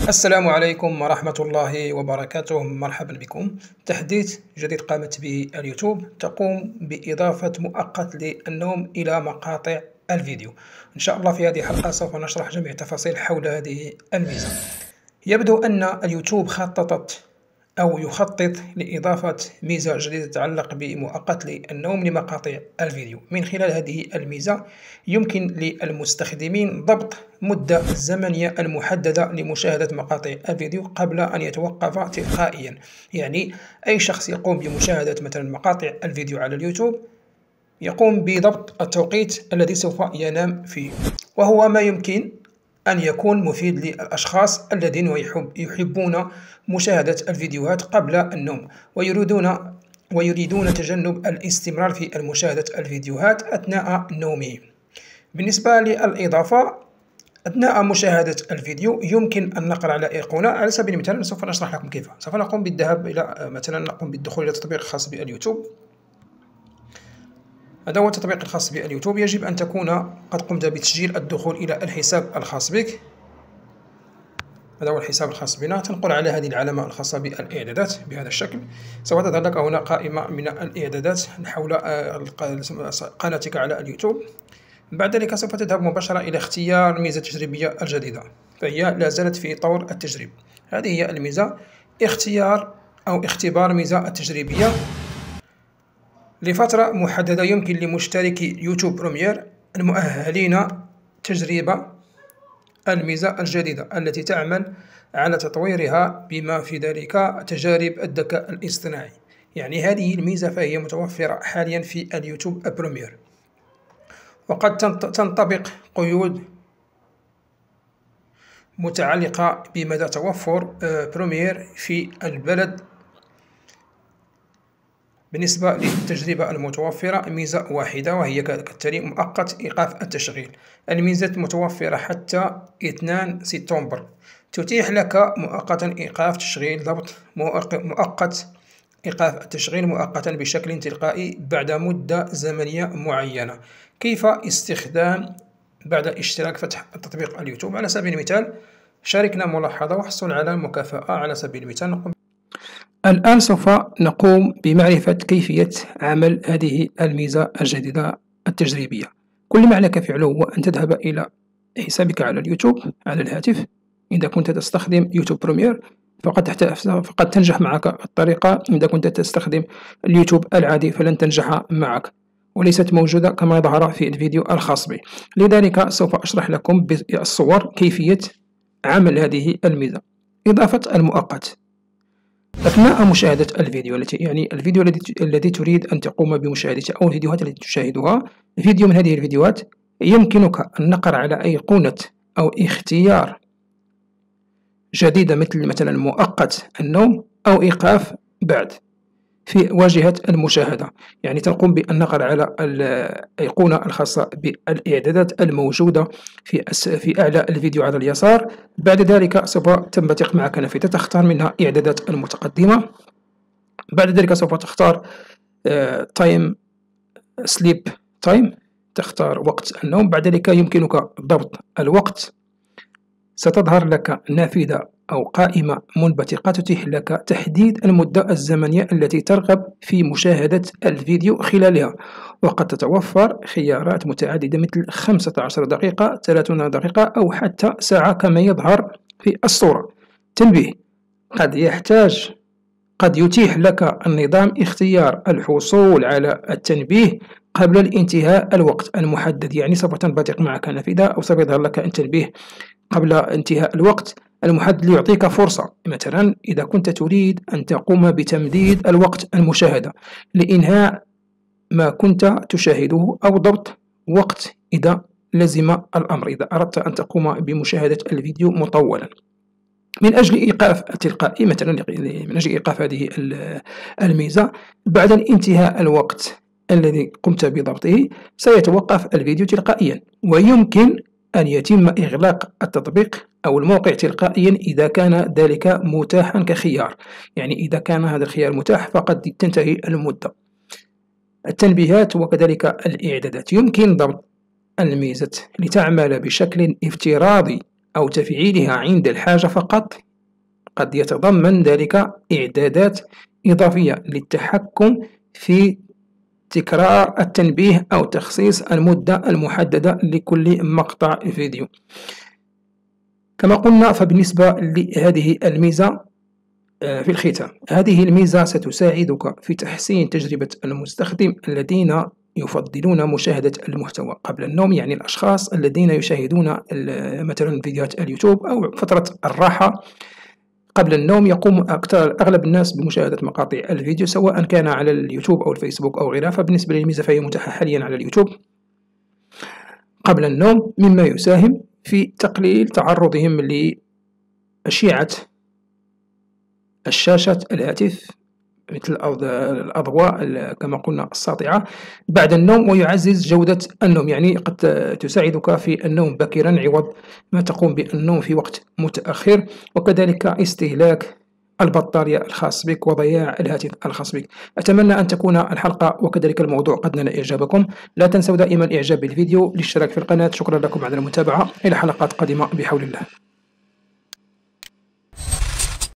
السلام عليكم ورحمة الله وبركاته. مرحبا بكم. تحديث جديد قامت به اليوتيوب تقوم بإضافة مؤقت للنوم إلى مقاطع الفيديو. إن شاء الله في هذه الحلقة سوف نشرح جميع التفاصيل حول هذه الميزة. يبدو أن اليوتيوب يخطط لإضافة ميزة جديدة تتعلق بمؤقت للنوم لمقاطع الفيديو. من خلال هذه الميزة يمكن للمستخدمين ضبط مدة زمنية المحددة لمشاهدة مقاطع الفيديو قبل أن يتوقف تلقائيا. يعني أي شخص يقوم بمشاهدة مثلا مقاطع الفيديو على اليوتيوب يقوم بضبط التوقيت الذي سوف ينام فيه، وهو ما يمكن أن يكون مفيد للأشخاص الذين يحبون مشاهدة الفيديوهات قبل النوم ويريدون تجنب الاستمرار في مشاهدة الفيديوهات أثناء نومهم. بالنسبة للإضافة أثناء مشاهدة الفيديو يمكن أن نقر على أيقونة. على سبيل المثال سوف نشرح لكم كيف. سوف نقوم بالدخول إلى التطبيق الخاص باليوتيوب. هذا هو التطبيق الخاص باليوتيوب. يجب أن تكون قد قمت بتسجيل الدخول إلى الحساب الخاص بك. هذا هو الحساب الخاص بنا. تنقل على هذه العلامة الخاصة بالإعدادات بهذا الشكل. سوف تظهر لك هنا قائمة من الإعدادات حول قناتك على اليوتيوب. بعد ذلك سوف تذهب مباشرة إلى اختيار ميزة تجريبية الجديدة، فهي لا زالت في طور التجريب. هذه هي الميزة، اختيار أو اختبار ميزة التجريبية لفترة محددة. يمكن لمشتركي يوتيوب بريمير المؤهلين تجربة الميزة الجديدة التي تعمل على تطويرها بما في ذلك تجارب الذكاء الاصطناعي. يعني هذه الميزة فهي متوفرة حاليا في اليوتيوب بريمير، وقد تنطبق قيود متعلقة بمدى توفر بريمير في البلد. بالنسبة للتجربة المتوفرة ميزة واحدة وهي كالتالي: مؤقت إيقاف التشغيل. الميزة متوفرة حتى 2 سبتمبر. تتيح لك مؤقتا إيقاف تشغيل ضبط مؤقت إيقاف التشغيل مؤقتا بشكل تلقائي بعد مدة زمنية معينة. كيف استخدام بعد اشتراك فتح تطبيق اليوتيوب؟ على سبيل المثال شاركنا ملاحظة واحصل على مكافأة. على سبيل المثال الآن سوف نقوم بمعرفة كيفية عمل هذه الميزة الجديدة التجريبية. كل ما عليك فعله هو أن تذهب إلى حسابك على اليوتيوب على الهاتف. إذا كنت تستخدم يوتيوب بريمير فقد تنجح معك الطريقة. إذا كنت تستخدم اليوتيوب العادي فلن تنجح معك، وليست موجودة كما يظهر في الفيديو الخاص به. لذلك سوف أشرح لكم بالصور كيفية عمل هذه الميزة. إضافة المؤقت أثناء مشاهدة الفيديو الفيديو الذي تريد أن تقوم بمشاهدته أو الفيديوهات التي تشاهدها. فيديو من هذه الفيديوهات يمكنك النقر على أيقونة أو اختيار جديدة مثلا مؤقت النوم أو إيقاف بعد في واجهة المشاهدة. يعني تقوم بالنقر على الأيقونة الخاصة بالإعدادات الموجودة في أعلى الفيديو على اليسار. بعد ذلك سوف تنبثق معك نافذة تختار منها إعدادات المتقدمة. بعد ذلك سوف تختار تايم سليب تايم، تختار وقت النوم. بعد ذلك يمكنك ضبط الوقت. ستظهر لك نافذة أو قائمة منبثقة تتيح لك تحديد المدة الزمنية التي ترغب في مشاهدة الفيديو خلالها، وقد تتوفر خيارات متعددة مثل 15 دقيقة، 30 دقيقة أو حتى ساعة كما يظهر في الصورة. تنبيه: قد يتيح لك النظام اختيار الحصول على التنبيه قبل الانتهاء الوقت المحدد. يعني سوف تنبثق معك نافذة أو سوف يظهر لك التنبيه قبل انتهاء الوقت المحدد ليعطيك فرصة. مثلا إذا كنت تريد أن تقوم بتمديد الوقت المشاهدة لإنهاء ما كنت تشاهده، أو ضبط وقت إذا لزم الأمر، إذا أردت أن تقوم بمشاهدة الفيديو مطولا. من أجل إيقاف التلقائي، مثلا من أجل إيقاف هذه الميزة بعد انتهاء الوقت الذي قمت بضبطه سيتوقف الفيديو تلقائيا، ويمكن أن يتم إغلاق التطبيق أو الموقع تلقائيا إذا كان ذلك متاحا كخيار. يعني إذا كان هذا الخيار متاح فقد تنتهي المدة. التنبيهات وكذلك الإعدادات: يمكن ضبط الميزة لتعمل بشكل افتراضي أو تفعيلها عند الحاجة فقط. قد يتضمن ذلك إعدادات إضافية للتحكم في تكرار التنبيه أو تخصيص المدة المحددة لكل مقطع فيديو. كما قلنا، فبالنسبة لهذه الميزة في الختام، هذه الميزة ستساعدك في تحسين تجربة المستخدم الذين يفضلون مشاهدة المحتوى قبل النوم، يعني الأشخاص الذين يشاهدون مثلا فيديوهات اليوتيوب أو فترة الراحة قبل النوم. يقوم أغلب الناس بمشاهدة مقاطع الفيديو سواء كان على اليوتيوب أو الفيسبوك أو غيرها. فبالنسبة للميزة فهي متاحة حاليا على اليوتيوب قبل النوم، مما يساهم في تقليل تعرضهم لأشعة الشاشة الهاتف مثل الأضواء كما قلنا الساطعة بعد النوم، ويعزز جودة النوم، يعني قد تساعدك في النوم باكرا عوض ما تقوم بالنوم في وقت متأخر، وكذلك استهلاك البطارية الخاص بك وضياع الهاتف الخاص بك. أتمنى أن تكون الحلقة وكذلك الموضوع قد نال إعجابكم. لا تنسوا دائما الإعجاب بالفيديو، الاشتراك في القناة. شكرا لكم على المتابعة، إلى حلقات قادمة بحول الله.